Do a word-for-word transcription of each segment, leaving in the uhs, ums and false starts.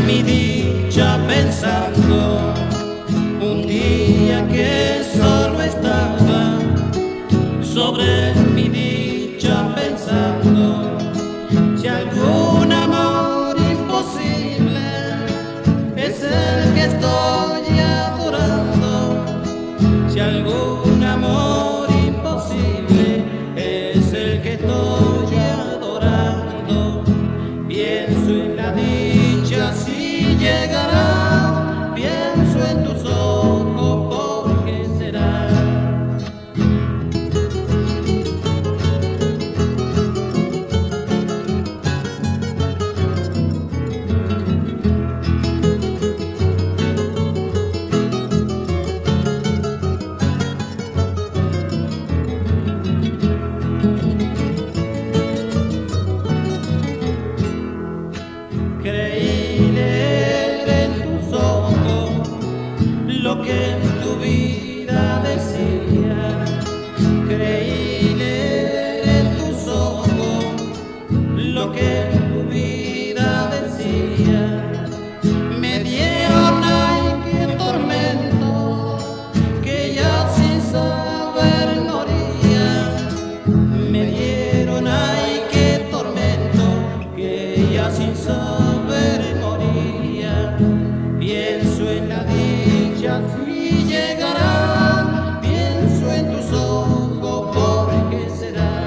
mi dicha pensando, un día que solo estaba sobre mi dicha pensando, si algún amor imposible es el que estoy adorando, si algún amor imposible es el que estoy adorando, pienso en la dicha si llegará, pienso en tus ojos, ¿por qué será? Creí leer en tus ojos lo que en tu vida decía, creí leer en tus ojos lo que en tu vida decía, me dieron ay qué tormento, que ya sin saber moría, me dieron ay qué tormento, que ya sin saber moría, pienso en la dicha si llegará, pienso en tus ojos, ¿por qué será?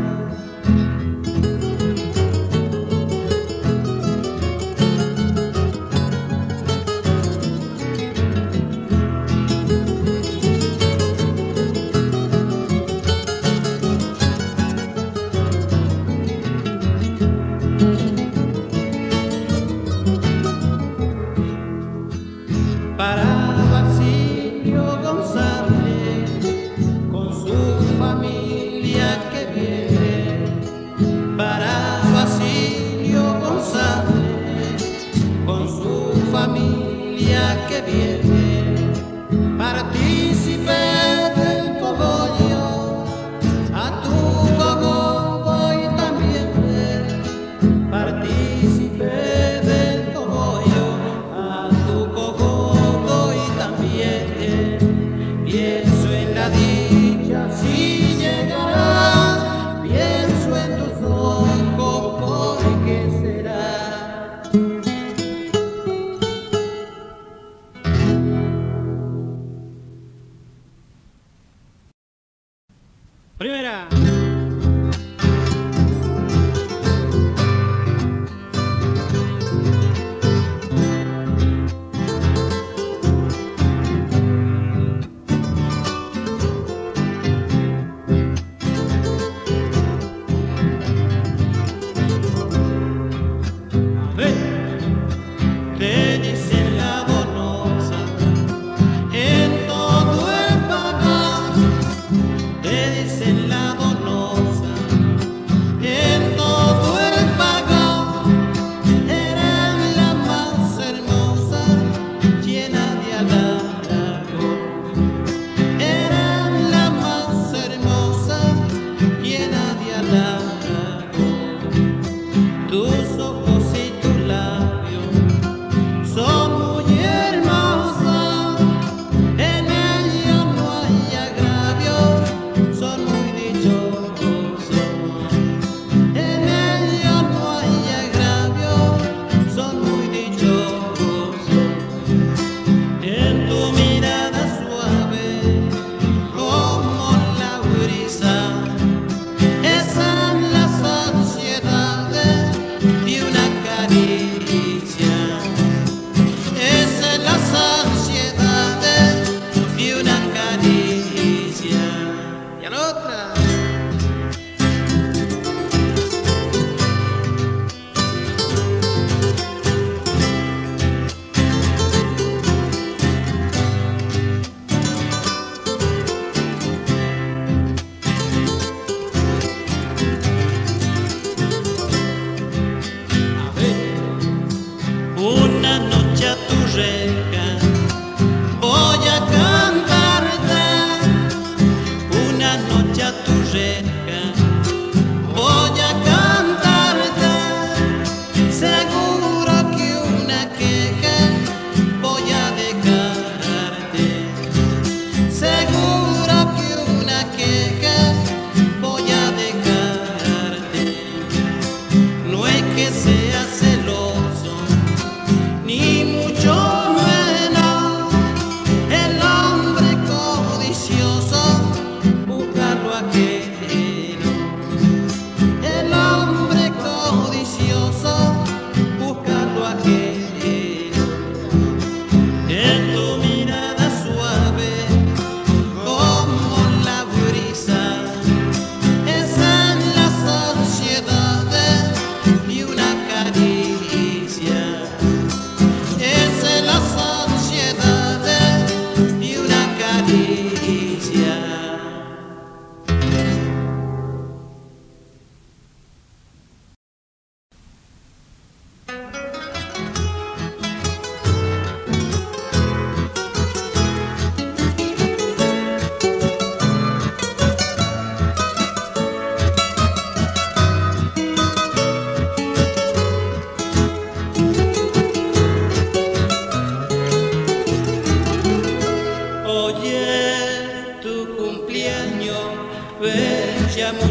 Para Basilio González, con su familia que viene, para Basilio González, con su familia que viene, partícipe del cogollo, a tu gogo voy también, partícipe del cogollo, a tu gogo pienso en la dicha si llegará, pienso en tus ojos, ¿por qué será? Primera. Te dicen la donosa en todo el papá, te dicen la donosa en todo el papá, eres la más hermosa, llena de halago, eres la más hermosa, llena de halago, tus ojos y tus labios son muy hermosas, en ella no hay agravio, son muy dichosos, en ella no hay agravio, son muy dichosos, en tu mirada suave como la brisa, esa es la saciedad de una caricia. Esa es la saciedad de una caricia. Y a la otra. A ver, una noche a tu reja voy a cantarte, una noche a tu reja voy a cantarte, seguro que una que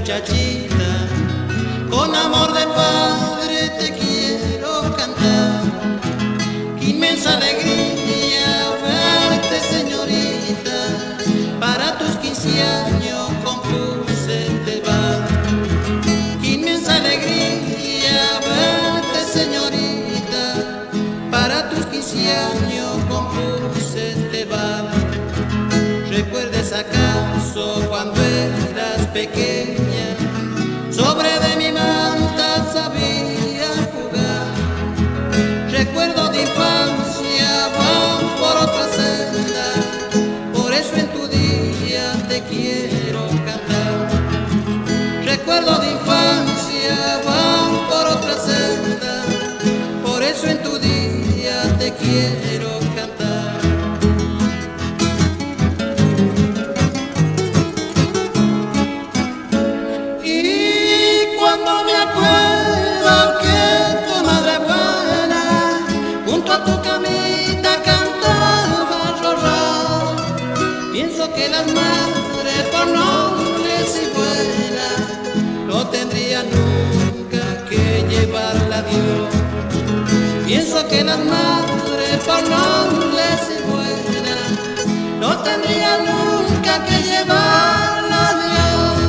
muchachita, con amor de padre te quiero cantar. Qué inmensa alegría verte, señorita, para tus quince años compuse este bar. Qué inmensa alegría verte, señorita, para tus quince años compuse este bar. ¿Recuerdes acaso cuando eras pequeña? Sobre de mi manta sabía jugar. Recuerdo de infancia van por otra senda, por eso en tu día te quiero cantar. Recuerdo de infancia van por otra senda, por eso en tu día te quiero cantar. Cuando me acuerdo que tu madre buena junto a tu camita cantaba rorró, pienso que las madres por nobles y buenas no tendrían nunca que llevarla a Dios. Pienso que las madres por nobles y buenas no tendrían nunca que llevarla a Dios.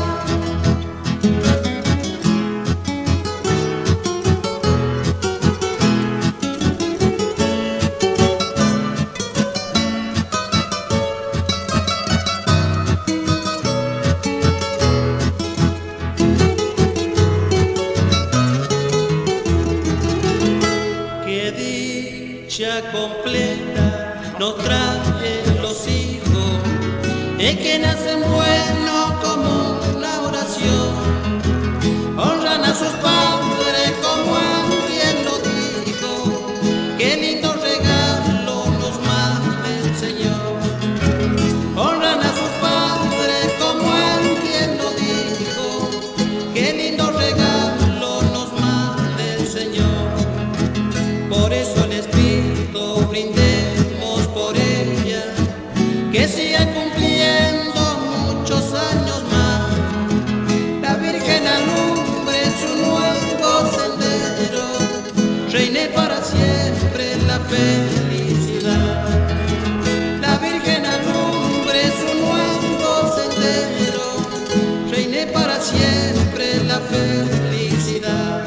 Dicha completa nos traen los hijos, es que nacen buenos como una oración, honran a sus padres como él bien lo dijo. Qué lindo regalo nos manda el Señor, honran a sus padres como él bien lo dijo. Qué lindo regalo nos manda el Señor. Por eso les pido brindemos por ella, que siga cumpliendo muchos años más. La Virgen alumbre su nuevo sendero, reine para siempre la felicidad. La Virgen alumbre su nuevo sendero, reine para siempre la felicidad.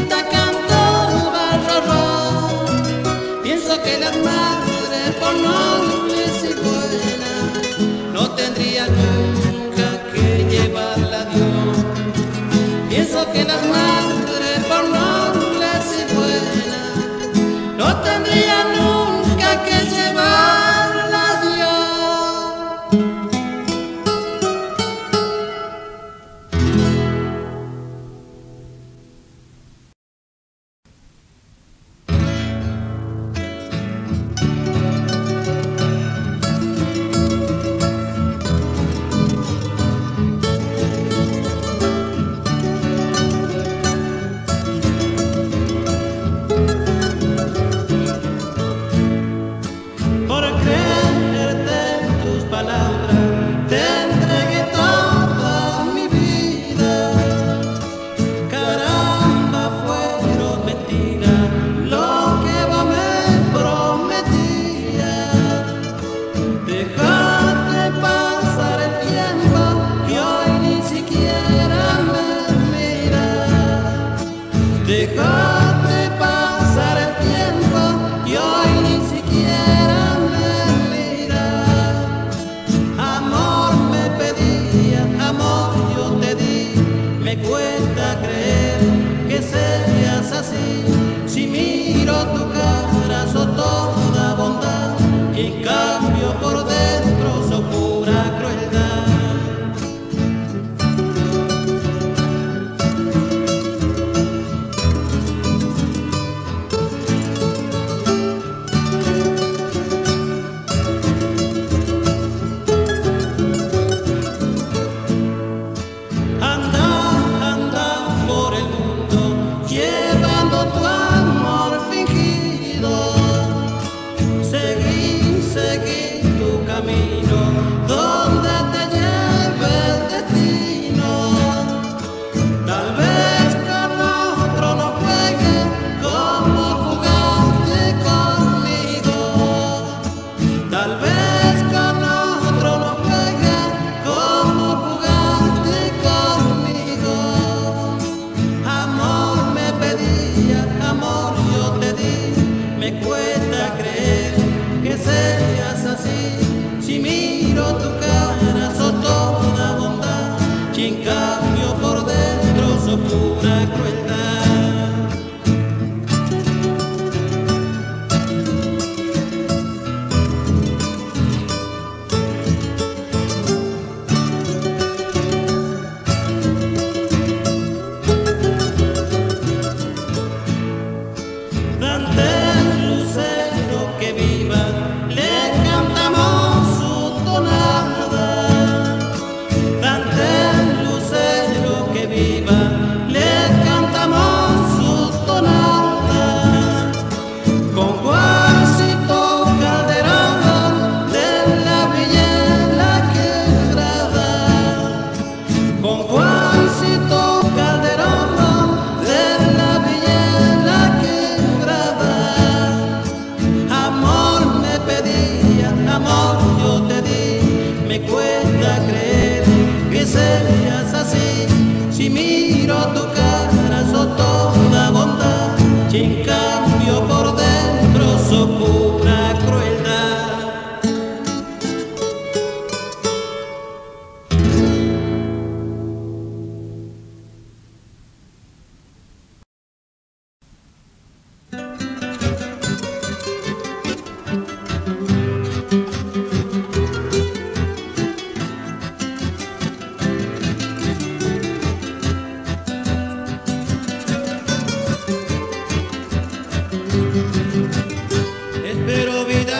Que las madres por no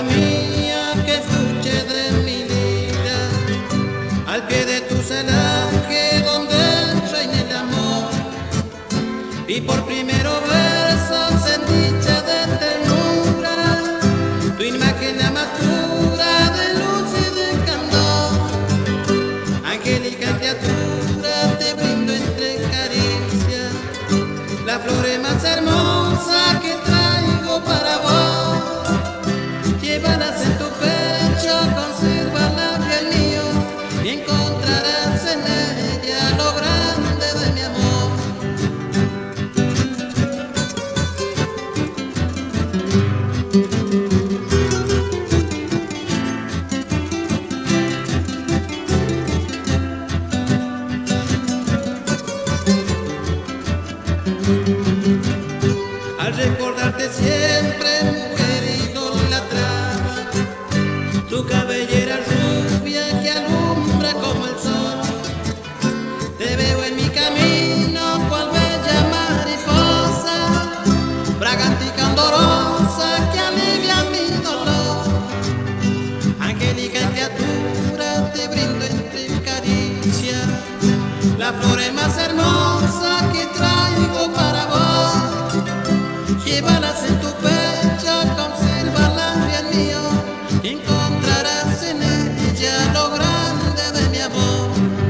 vida mía, que escuche de mi vida, al pie de tu celaje donde reina el amor, y por primero versos en dicha de ternura, tu imagen la más pura de luz y de candor. Angélica criatura, te brindo entre caricias la flor más hermosa que traigo para vos. Llévalas en tu pecho, consérvala, fiel mío, y encontrarás en ella lo grande de mi amor. Al recordarte siempre, mujer idolatrada, tu cabellera rubia que alumbra como el sol, te veo en mi camino cual bella mariposa, fragante y candorosa que alivia mi dolor. Angélica criatura, te brindo entre caricias la flor más hermosa que traigo para vos. Llévalas en tu pecho, consérvalas, bien mío, y encontrarás en ella lo grande de mi amor.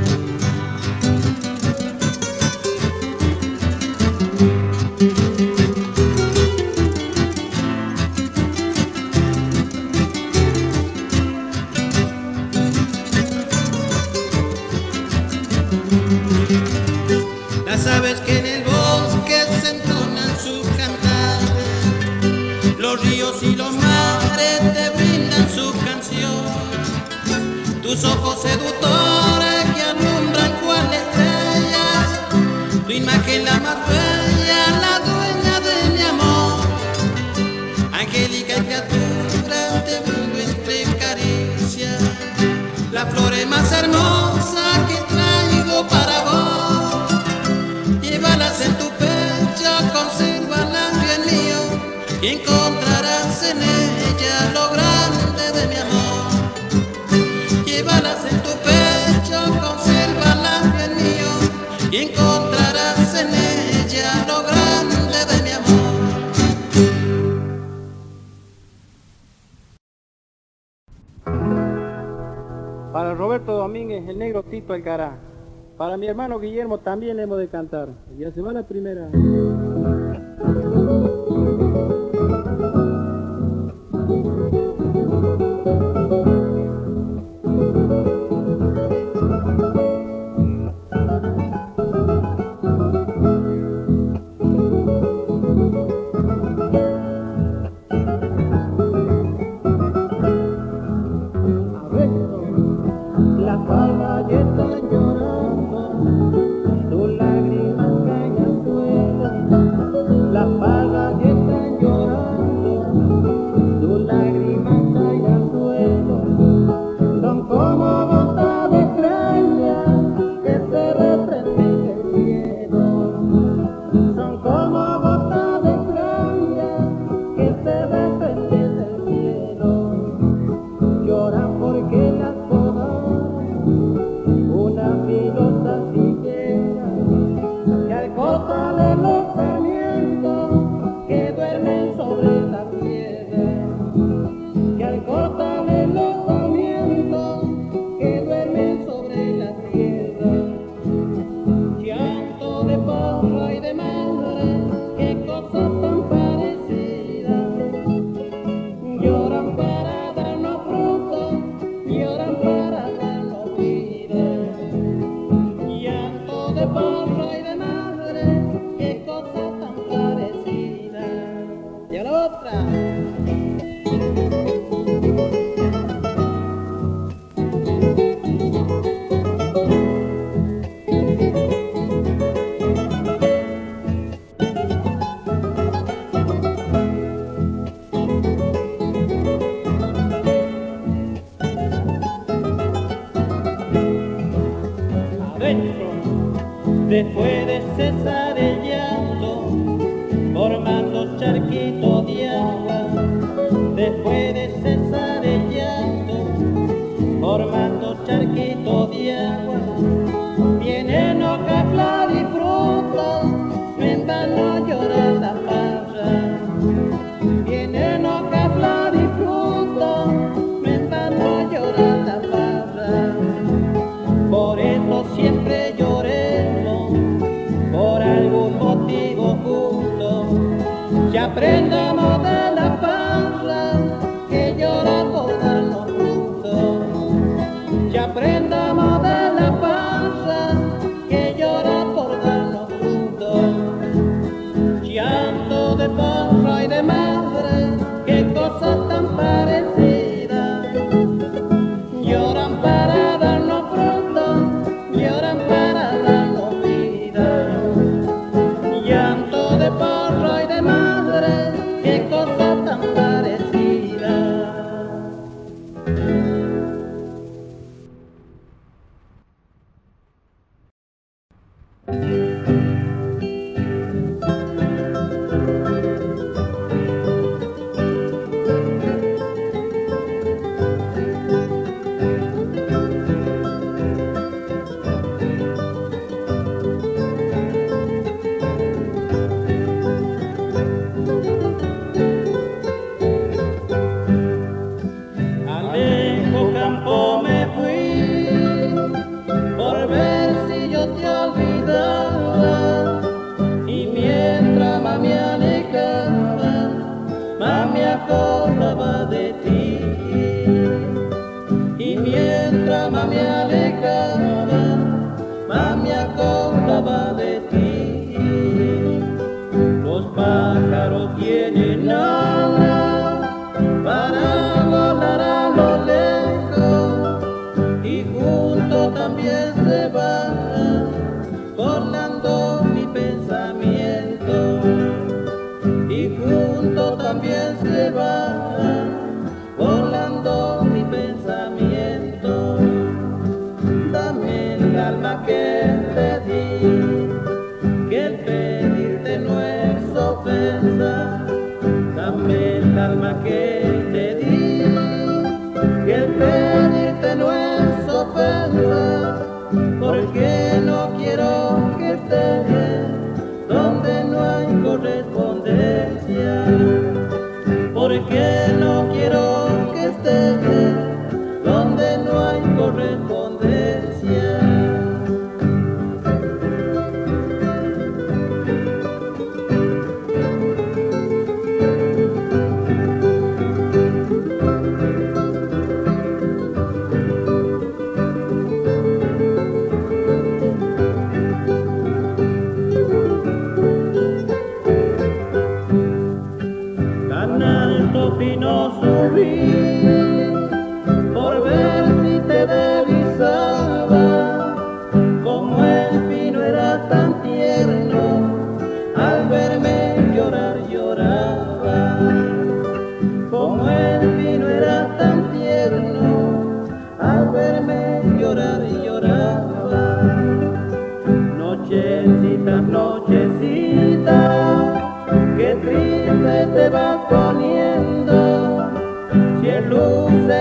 Las aves que en el bosque se entonan sus cantares, los ríos y los mares te brindan su canción, tus ojos seductores que alumbran cual estrellas, tu imagen la más bella, la dueña de mi amor. Angélica criatura, te brindo entre caricias la flor más hermosa que traigo para vos. Llévalas en tu pecho, consérvalas, bien mío, y encontrarás en ella lo grande de mi amor. Llévalas en tu pecho, consérvalas, bien mío, y encontrarás en ella lo grande de mi amor. Para Roberto Domínguez, el negro Tito Alcará. Para mi hermano Guillermo también le hemos de cantar. Ya se va la primera. Las palmas ya están llorando, tus lágrimas caen al suelo. Las palmas ya están llorando, tus lágrimas caen al suelo. Son como gotas de estrellas que se reprenden del cielo. Son como gotas de estrellas que se reprenden del cielo. Lloran porque las una filosa sillera que al cortarle los sarmientos que duermen sobre la piedra, que al cortarle los sarmientos que duermen sobre la tierra. Llanto de porra y de madre, qué cosa tan parecida. Lloran para darnos frutos, lloran para darnos vida. Llanto de porra y de madre, qué cosa tan parecida. Y a la otra. Después de cesar el llanto, formando charquitos de agua, después de cesar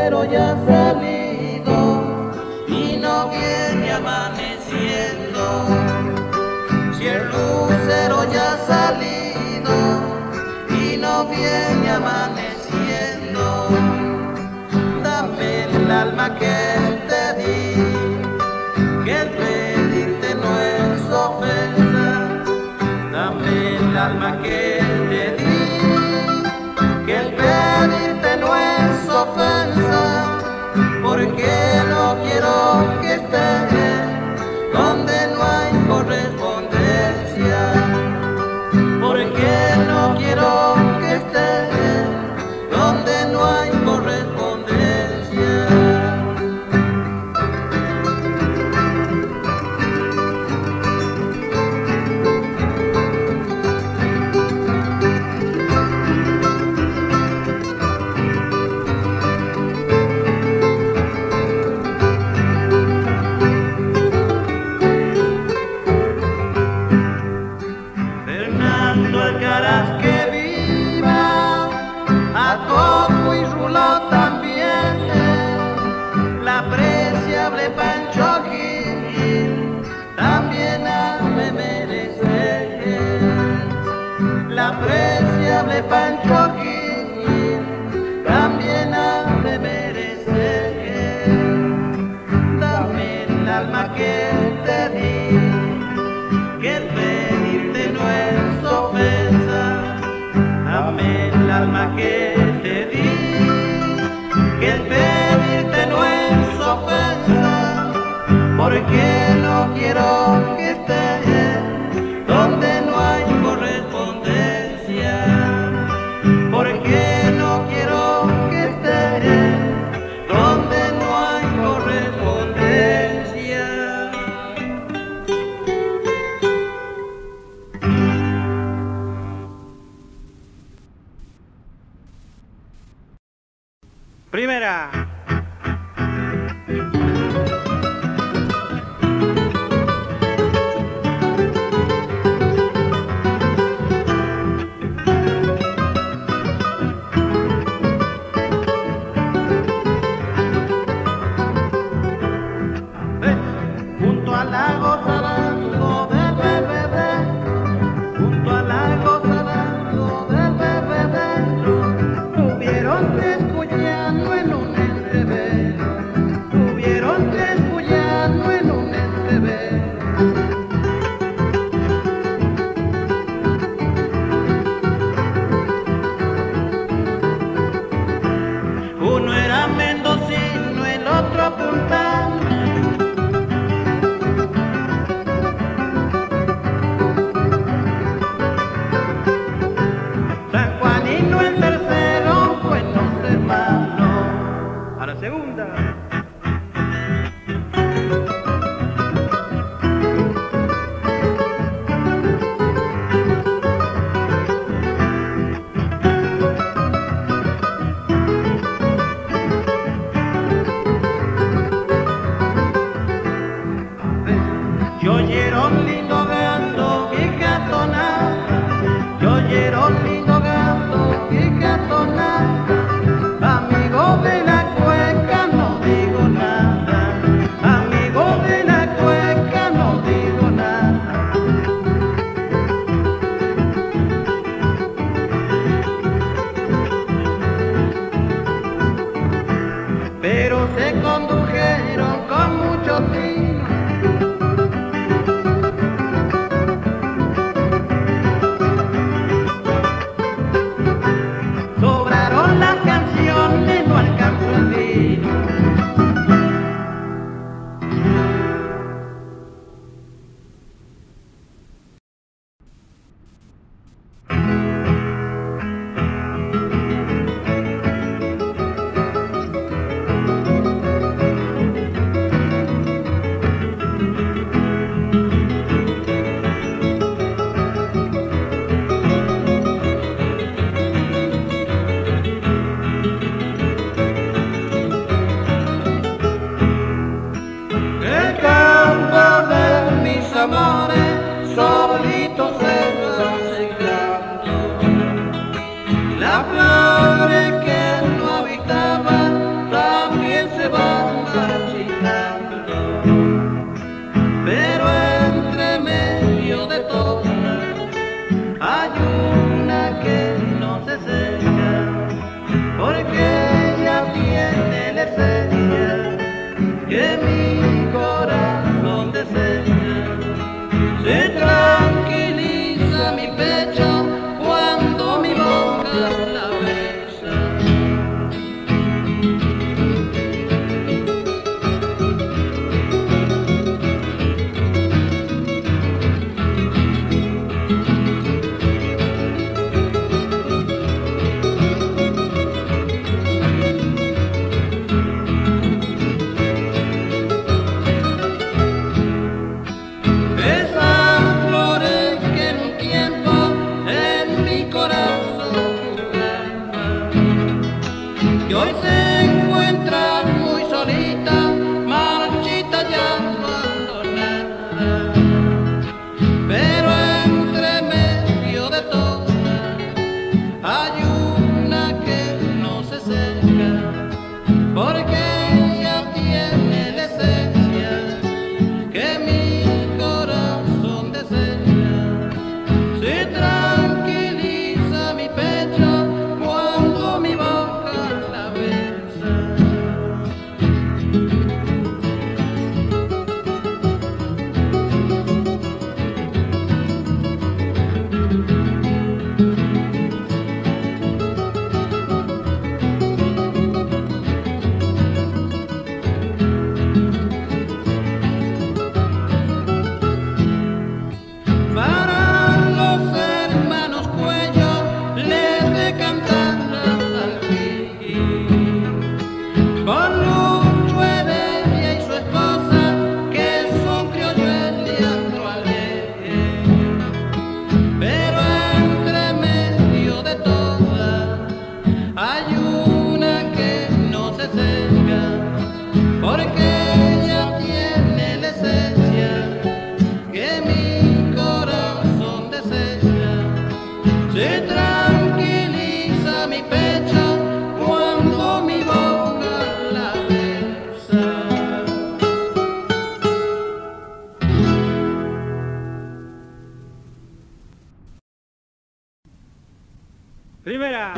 lucero ya ha salido y no viene amaneciendo. Si el lucero ya ha salido y no viene amaneciendo, dame el alma que te di, que el pedirte no es ofensa. Dame el alma que te di, que el pedirte no es ofensa, porque no quiero que estés donde no hay correspondencia, porque no quiero que estés donde no hay correspondencia. Pancho Gil, también hazme merecer. La apreciable Pancho Gil, también hazme merecer. Dame el alma que te di, que el pedirte no es ofensa. Dame el alma que te di, que el pedirte no es ofensa, porque no quiero que estés donde no hay correspondencia, porque no quiero que estés donde no hay correspondencia. Primera. Junto al lago salado del B B D, junto al lago salado del B B D, tuvieron tres cuyanos en un entrevero, tuvieron tres cuyanos en un entrevero. Uno era mendocino, el otro puntano. A la segunda. Yo oyero un lindo gato y gatonada, yo oyero un lindo gato y gatonada, amigo de la cueca no digo nada, amigo de la cueca no digo nada. Pero se condujeron con mucho tino, sobraron las canciones, no alcanzó el vino. que mi corazón desea. Se tranquiliza mi pecho cuando mi boca la besa. Y hoy se encuentra muy solita, marchita ya abandonada. Pero entre medio de todas hay una que no se seca, porque ella tiene la esencia que mi corazón desea. Se tranquiliza mi pecho cuando mi boca la besa. Para los hermanos Cuello les de cantar al fin, con Lucho Heredia y su esposa, que son criollos de Leandro Alé. Pero entre medio de todas hay una que no se seca, porque ella tiene la esencia que mi corazón desea. Se tranquiliza mi pecho cuando mi boca la besa. Primera.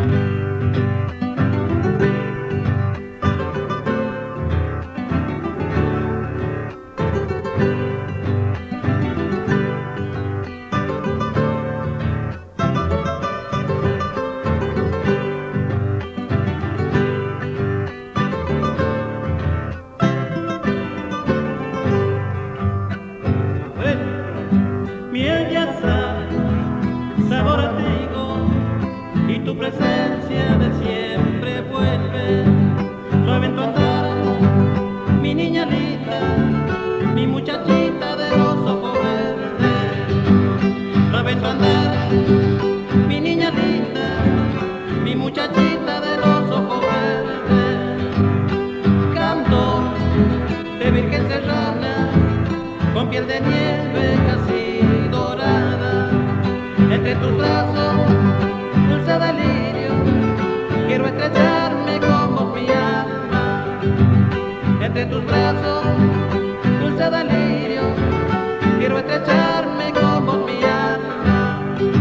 Miel ya sabe, sabor a trigo, y tu presencia de siempre vuelve. Suave en tu andar, mi niña linda, mi muchachita de los ojos verdes. Suave en tu andar, mi niña linda, mi muchachita de los ojos verdes. Canto de virgen serrana, con piel de nieve casi dorada. Entre tus brazos, dulce delirio, quiero estrecharme como mi alma. Entre tus brazos, dulce delirio, quiero estrecharme como mi alma.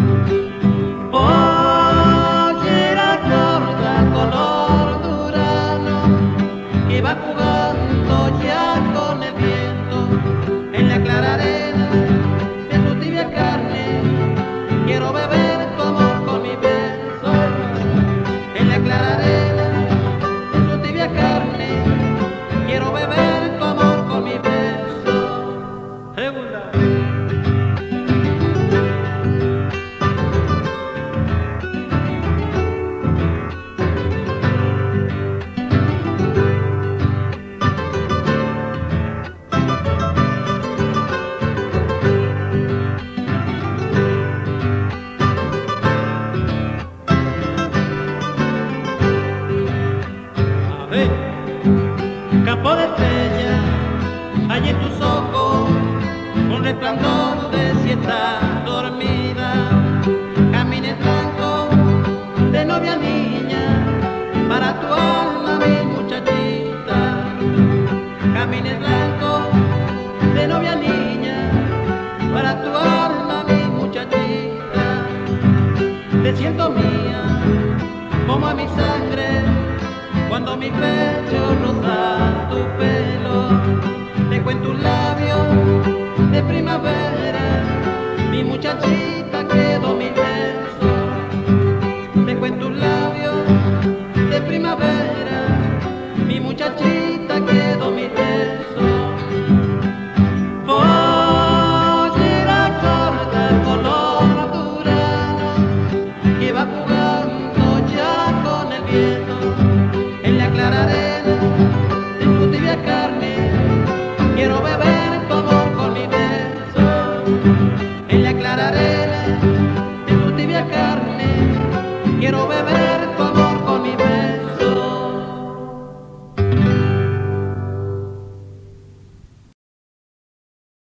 Pollera corta color durano, que va jugando ya con el viento en la clara arena de tu tibia carne. Quiero beber tu amor con mi beso en la clara arena de tu tibia carne. Quiero beber tu amor con mi beso. Segunda. Campo de estrella, hay en tus ojos un resplandor de si estás dormida. Camines blanco de novia niña, para tu alma mi muchachita. Camines blanco de novia niña, para tu alma mi muchachita. Te siento mía como a mi sangre cuando mi pecho roza tu pelo, te cuento un labio de primavera, mi muchachita quedó mil besos. Te cuento un labio de primavera, mi muchachita quedó